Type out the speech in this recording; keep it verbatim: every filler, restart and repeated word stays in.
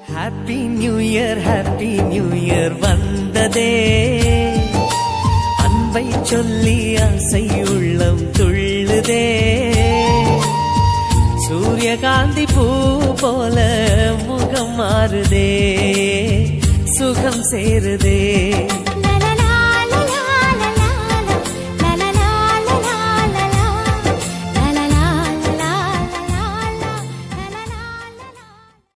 Happy new year happy new year வந்ததே, அன்பை சொல்லி ஆசை உள்ளம் துள்ளுதே, சூரியகாந்தி பூ போல முகம் மாறுதே, சுகம் சேருதே.